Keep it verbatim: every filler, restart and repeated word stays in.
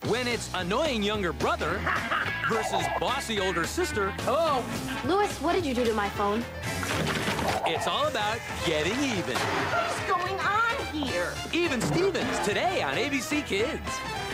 When it's annoying younger brother versus bossy older sister, Oh! Louis, what did you do to my phone? it's all about getting even. What's going on here? Even Stevens, today on A B C Kids.